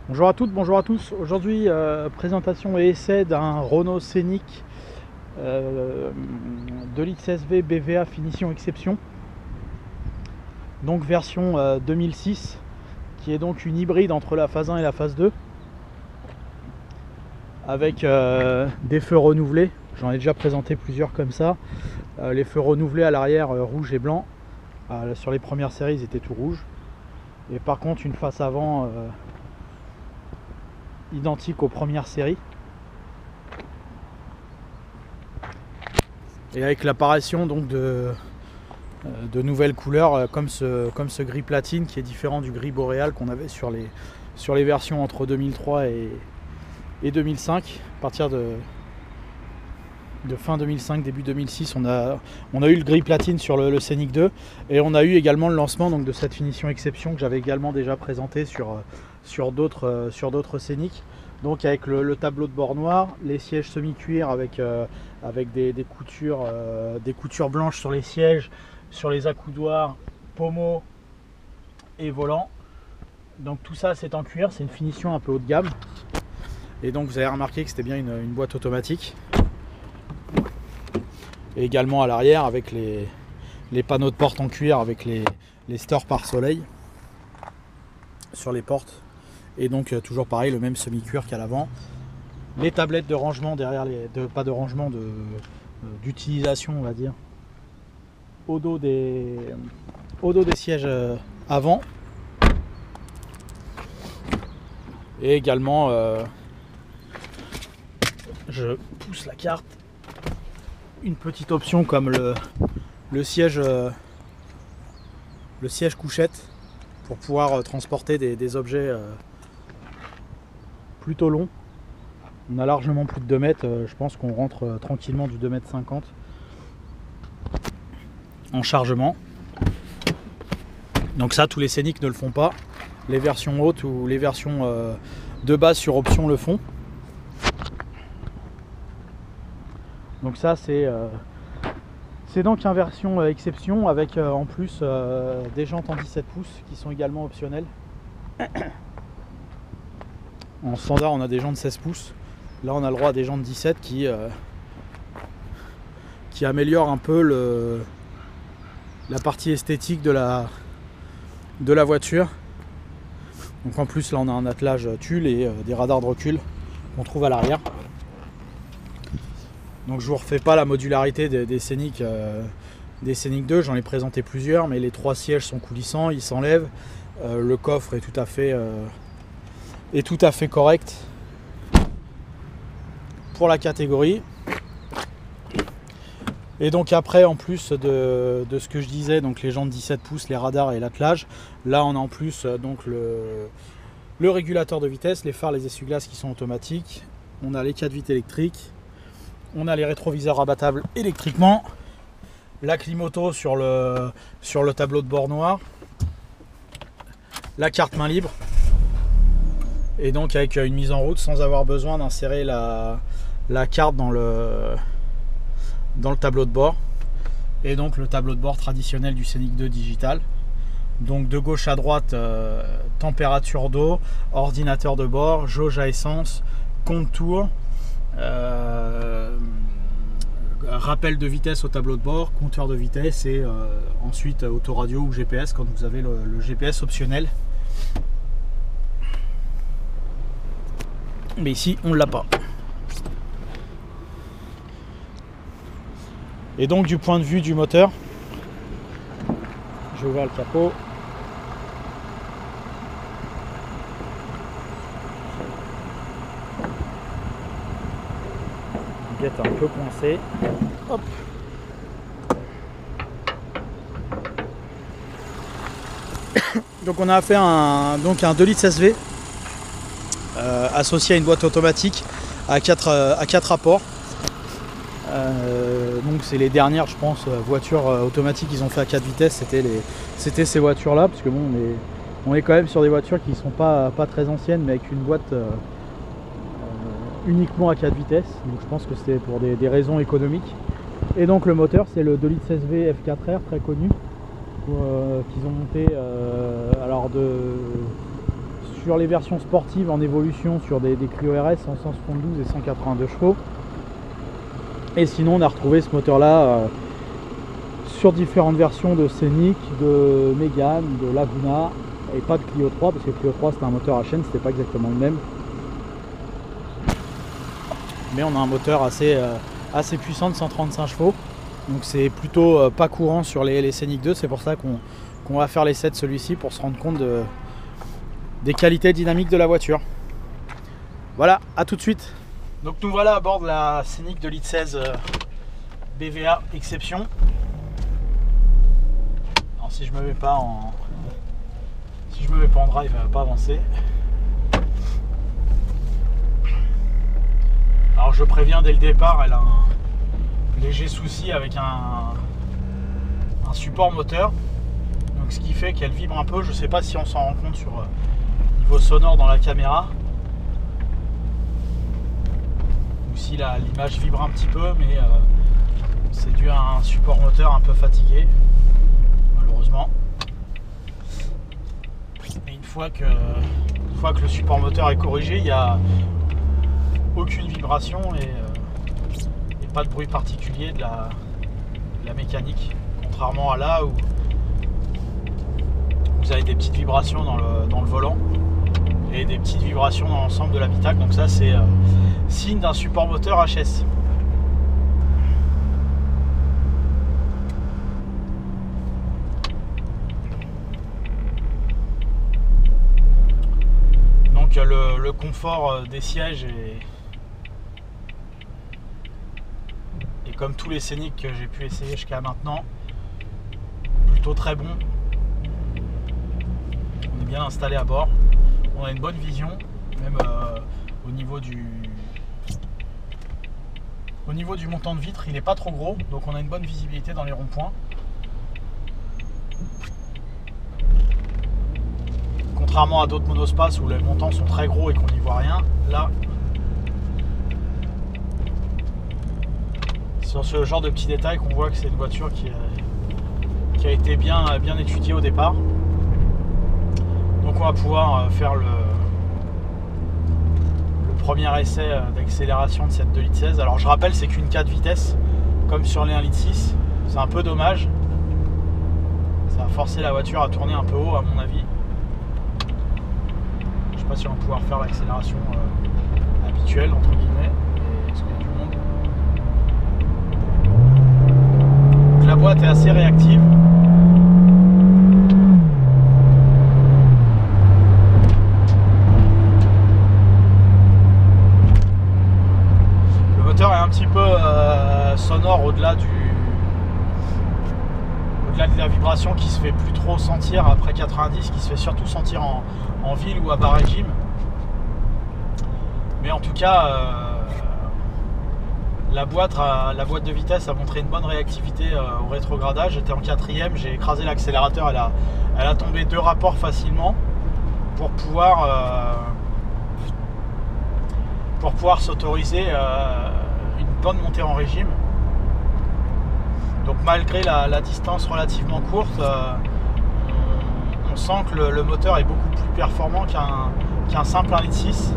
Bonjour à toutes, bonjour à tous. Aujourd'hui, présentation et essai d'un Renault Scénic 2 litres SV BVA finition exception. Donc version 2006, qui est donc une hybride entre la phase 1 et la phase 2. Avec des feux renouvelés. J'en ai déjà présenté plusieurs comme ça. Les feux renouvelés à l'arrière rouge et blanc. Sur les premières séries, ils étaient tout rouges. Et par contre, une face avant identique aux premières séries. Et avec l'apparition donc de nouvelles couleurs comme ce gris platine qui est différent du gris boréal qu'on avait sur les versions entre 2003 et 2005. À partir de fin 2005, début 2006, on a eu le gris platine sur le Scénic 2 et on a eu également le lancement donc, de cette finition exception que j'avais également déjà présenté sur d'autres Scénic. Donc avec le tableau de bord noir, les sièges semi-cuir avec des coutures blanches sur les sièges, sur les accoudoirs, pommeau et volant. Donc tout ça c'est en cuir, c'est une finition un peu haut de gamme. Et donc vous avez remarqué que c'était bien une boîte automatique. Et également à l'arrière avec les panneaux de porte en cuir avec les stores par soleil sur les portes. Et donc toujours pareil, le même semi-cuir qu'à l'avant. Les tablettes de rangement derrière pas de rangement, d'utilisation on va dire. Au dos des sièges avant. Et également je pousse la carte. Une petite option comme le siège couchette pour pouvoir transporter des objets plutôt longs. On a largement plus de 2 mètres, je pense qu'on rentre tranquillement du 2,50 m en chargement. Donc ça, tous les Scénic ne le font pas. Les versions hautes ou les versions de base sur option le font. Donc ça c'est donc une version exception avec en plus des jantes en 17 pouces qui sont également optionnelles. En standard on a des jantes 16 pouces. Là on a le droit à des jantes 17 qui améliorent un peu la partie esthétique de la voiture. Donc en plus là on a un attelage tulle et des radars de recul qu'on trouve à l'arrière. Donc je vous refais pas la modularité des Scénic 2, j'en ai présenté plusieurs, mais les 3 sièges sont coulissants, ils s'enlèvent. Le coffre est tout à fait correct pour la catégorie. Et donc après, en plus de ce que je disais, donc les jantes 17 pouces, les radars et l'attelage, là on a en plus donc le régulateur de vitesse, les phares, les essuie-glaces qui sont automatiques. On a les 4 vitres électriques. On a les rétroviseurs rabattables électriquement, la clim auto sur le tableau de bord noir, la carte main libre, et donc avec une mise en route sans avoir besoin d'insérer la carte dans le tableau de bord. Et donc le tableau de bord traditionnel du Scénic 2 digital. Donc de gauche à droite, température d'eau, ordinateur de bord, jauge à essence, contour. Rappel de vitesse au tableau de bord, compteur de vitesse et ensuite autoradio ou GPS quand vous avez le GPS optionnel. Mais ici on ne l'a pas. Et donc du point de vue du moteur, je vais ouvrir le capot. Un peu coincé. Hop. Donc on a fait un 2 litres SV associé à une boîte automatique à 4 rapports. Donc c'est les dernières je pense voitures automatiques qu'ils ont fait à 4 vitesses, c'était ces voitures là, parce que bon on est quand même sur des voitures qui sont pas très anciennes mais avec une boîte uniquement à 4 vitesses, donc je pense que c'est pour des raisons économiques. Et donc le moteur c'est le 2 litres SV F4R très connu qu'ils ont monté alors sur les versions sportives en évolution sur des Clio RS en 172 et 182 chevaux. Et sinon on a retrouvé ce moteur là sur différentes versions de Scénic, de Mégane, de Laguna, et pas de Clio 3 parce que Clio 3 c'était un moteur à chaîne, c'était pas exactement le même. Mais on a un moteur assez puissant de 135 chevaux, donc c'est plutôt pas courant sur les Scénic 2, c'est pour ça qu'on va faire l'essai de celui-ci pour se rendre compte des qualités dynamiques de la voiture. Voilà, à tout de suite. Donc nous voilà à bord de la Scénic 2 litres 16 BVA Exception. Alors si je me mets pas en drive, elle va pas avancer. Alors je préviens dès le départ, elle a un léger souci avec un support moteur. Donc ce qui fait qu'elle vibre un peu. Je sais pas si on s'en rend compte sur niveau sonore dans la caméra. Ou si l'image vibre un petit peu, mais c'est dû à un support moteur un peu fatigué, malheureusement. Et une fois que le support moteur est corrigé, il n'y a aucune vibration et pas de bruit particulier de la mécanique, contrairement à là où vous avez des petites vibrations dans le volant et des petites vibrations dans l'ensemble de l'habitacle. Donc ça c'est signe d'un support moteur HS. Donc le confort des sièges est comme tous les Scénic que j'ai pu essayer jusqu'à maintenant, plutôt très bon. On est bien installé à bord, on a une bonne vision, même au niveau du montant de vitre, il n'est pas trop gros, donc on a une bonne visibilité dans les ronds-points. Contrairement à d'autres monospaces où les montants sont très gros et qu'on n'y voit rien, là sur ce genre de petits détails qu'on voit que c'est une voiture qui a été bien étudiée au départ. Donc on va pouvoir faire le premier essai d'accélération de cette 2 litres 16. Alors je rappelle, c'est qu'une 4 vitesses comme sur les 1 litre 6. C'est un peu dommage. Ça va forcer la voiture à tourner un peu haut à mon avis. Je sais pas si on va pouvoir faire l'accélération habituelle entre guillemets. Est-ce qu'il y a du monde ? Donc la boîte est assez réactive. Le moteur est un petit peu sonore au-delà de la vibration qui se fait plus trop sentir après 90, qui se fait surtout sentir en ville ou à bas régime. Mais en tout cas, la boîte de vitesse a montré une bonne réactivité au rétrogradage. J'étais en 4ème, j'ai écrasé l'accélérateur, elle a tombé 2 rapports facilement pour pouvoir s'autoriser une bonne montée en régime. Donc malgré la distance relativement courte, on sent que le moteur est beaucoup plus performant qu'un simple 1 litre 6.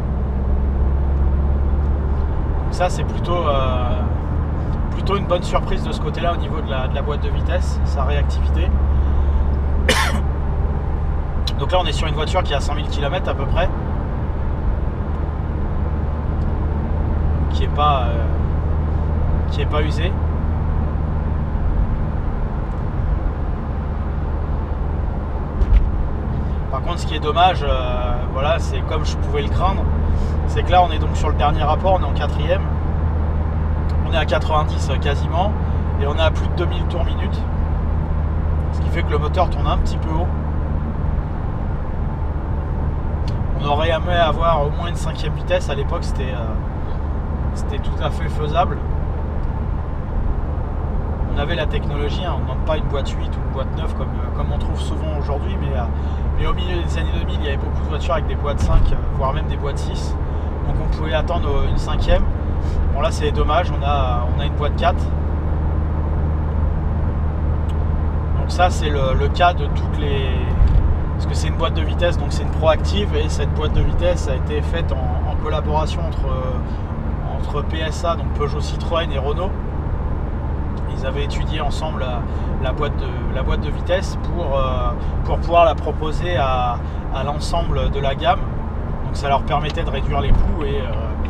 Donc ça c'est plutôt une bonne surprise de ce côté-là au niveau de la boîte de vitesse, sa réactivité. Donc là on est sur une voiture qui a 100 000 km à peu près, qui est pas usée. Par contre, ce qui est dommage, voilà, c'est comme je pouvais le craindre, c'est que là on est donc sur le dernier rapport, on est en 4ème, on est à 90 quasiment, et on est à plus de 2000 tours minute, ce qui fait que le moteur tourne un petit peu haut. On aurait aimé avoir au moins une 5ème vitesse, à l'époque c'était tout à fait faisable. On avait la technologie, hein, on ne demande pas une boîte 8 ou une boîte 9 comme on trouve souvent aujourd'hui, mais au milieu des années 2000, il y avait beaucoup de voitures avec des boîtes 5, voire même des boîtes 6. Donc on pouvait attendre une 5ème. Bon là c'est dommage, on a une boîte 4. Donc ça c'est le cas de toutes parce que c'est une boîte de vitesse, donc c'est une proactive, et cette boîte de vitesse a été faite en collaboration entre PSA, donc Peugeot, Citroën et Renault. Ils avaient étudié ensemble la boîte de vitesse pour pouvoir la proposer à l'ensemble de la gamme. Donc ça leur permettait de réduire les coûts et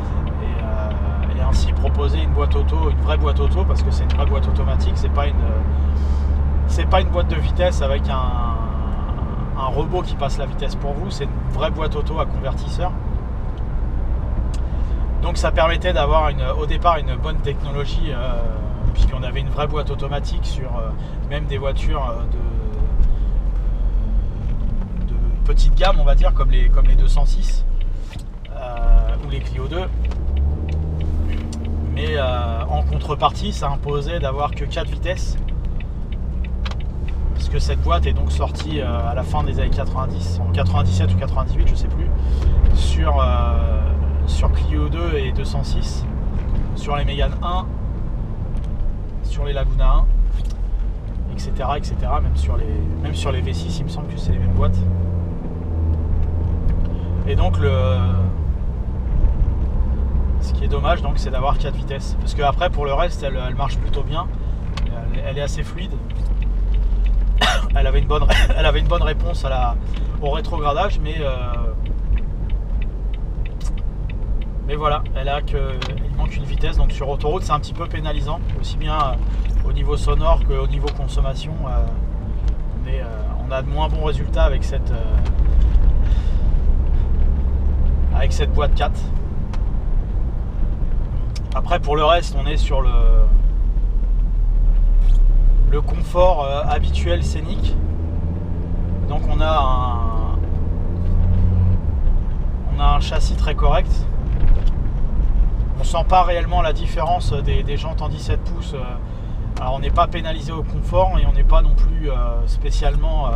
ainsi proposer une vraie boîte auto, parce que c'est une vraie boîte automatique, c'est pas une boîte de vitesse avec un robot qui passe la vitesse pour vous, c'est une vraie boîte auto à convertisseur. Donc ça permettait d'avoir au départ une bonne technologie, puisqu'on avait une vraie boîte automatique sur même des voitures de petite gamme, on va dire, comme les 206 ou les Clio 2. Mais en contrepartie, ça imposait d'avoir que 4 vitesses, parce que cette boîte est donc sortie à la fin des années 90, en 97 ou 98, je sais plus, sur Clio 2 et 206, sur les Mégane 1, sur les Laguna 1, etc., etc. Même sur les V6, il me semble que c'est les mêmes boîtes. Et donc ce qui est dommage, donc, c'est d'avoir 4 vitesses, parce que après pour le reste elle marche plutôt bien, elle est assez fluide. Elle avait une bonne réponse au rétrogradage, mais voilà, il manque une vitesse, donc sur autoroute c'est un petit peu pénalisant, aussi bien au niveau sonore qu'au niveau consommation. On a de moins bons résultats avec cette boîte 4. Après pour le reste, on est sur le confort habituel scénique. Donc on a un châssis très correct. On sent pas réellement la différence des jantes en 17 pouces. Alors on n'est pas pénalisé au confort et on n'est pas non plus spécialement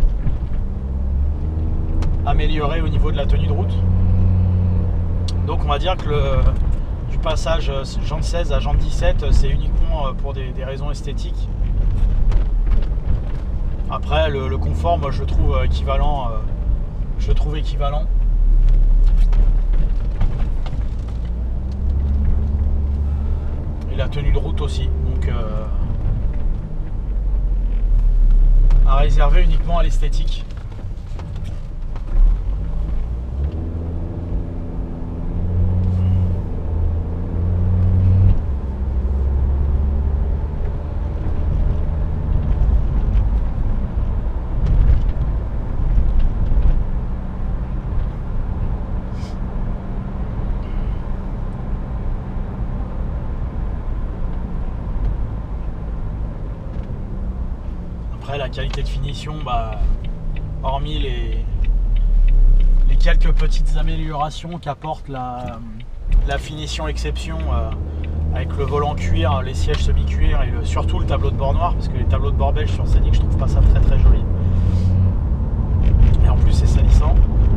amélioré au niveau de la tenue de route. Donc on va dire que du passage jante 16 à jante 17, c'est uniquement pour des raisons esthétiques. Après le confort, moi je le trouve équivalent. Et la tenue de route aussi. Donc à réserver uniquement à l'esthétique. La qualité de finition, hormis les quelques petites améliorations qu'apporte la finition exception, avec le volant cuir, les sièges semi-cuir et surtout le tableau de bord noir, parce que les tableaux de bord beige sur Scénic, je trouve pas ça très très joli, et en plus c'est salissant.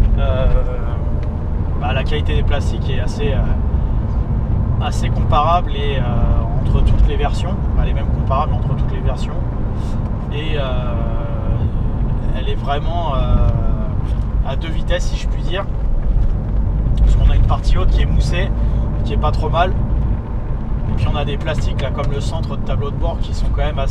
La qualité des plastiques est assez comparable et entre toutes les versions, elle est même comparable entre toutes les versions. Et elle est vraiment à 2 vitesses, si je puis dire, parce qu'on a une partie haute qui est moussée, qui est pas trop mal, et puis on a des plastiques là comme le centre de tableau de bord qui sont quand même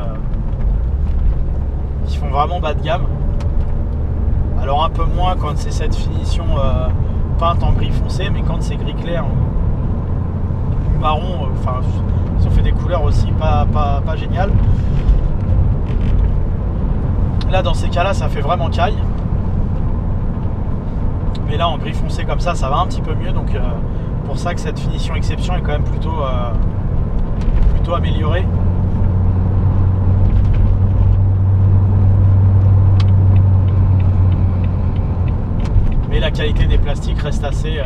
qui font vraiment bas de gamme. Alors un peu moins quand c'est cette finition peinte en gris foncé, mais quand c'est gris clair ou marron, ils ont fait des couleurs aussi pas géniales. Là dans ces cas là ça fait vraiment caille, mais là en gris foncé comme ça va un petit peu mieux, donc pour ça que cette finition exception est quand même plutôt améliorée. Mais la qualité des plastiques reste assez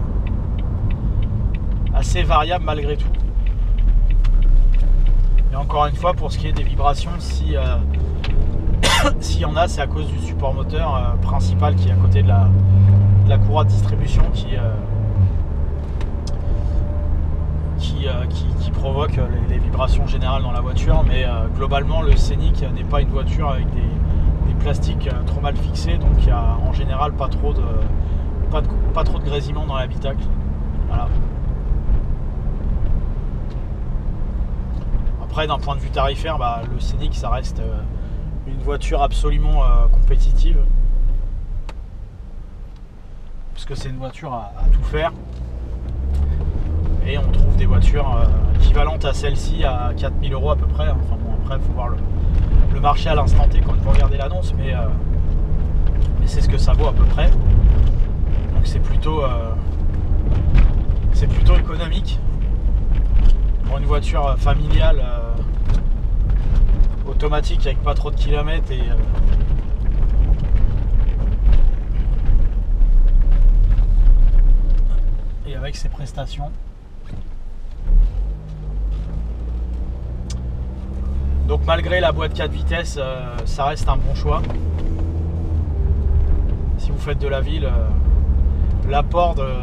variable malgré tout. Et encore une fois, pour ce qui est des vibrations, s'il y en a, c'est à cause du support moteur principal qui est à côté de la courroie de distribution qui provoque les vibrations générales dans la voiture. Mais globalement, le Scénic n'est pas une voiture avec plastiques trop mal fixés, donc il y a en général pas trop de grésillement dans l'habitacle. Voilà. Après, d'un point de vue tarifaire, le Scénic, ça reste une voiture absolument compétitive, parce que c'est une voiture à tout faire, et on trouve des voitures équivalentes à celle-ci à 4 000 € à peu près. Enfin bon, après il faut voir le marché à l'instant T quand vous regardez l'annonce, mais c'est ce que ça vaut à peu près. Donc c'est plutôt économique pour une voiture familiale automatique avec pas trop de kilomètres et avec ses prestations. Donc malgré la boîte 4 vitesses, ça reste un bon choix. Si vous faites de la ville, l'apport de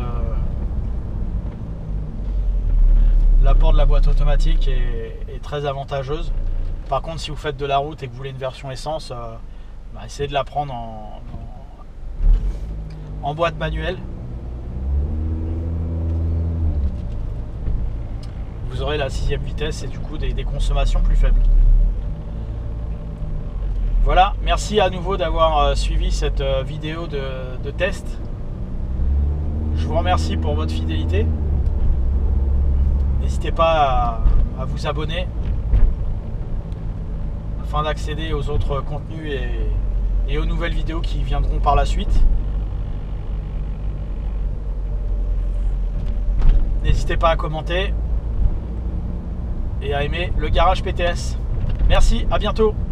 la boîte automatique est très avantageuse. Par contre, si vous faites de la route et que vous voulez une version essence, essayez de la prendre en boîte manuelle. Vous aurez la 6e vitesse et du coup des consommations plus faibles. Voilà, merci à nouveau d'avoir suivi cette vidéo de test. Je vous remercie pour votre fidélité. N'hésitez pas à vous abonner afin d'accéder aux autres contenus et aux nouvelles vidéos qui viendront par la suite. N'hésitez pas à commenter et à aimer le Garage PTS. Merci, à bientôt.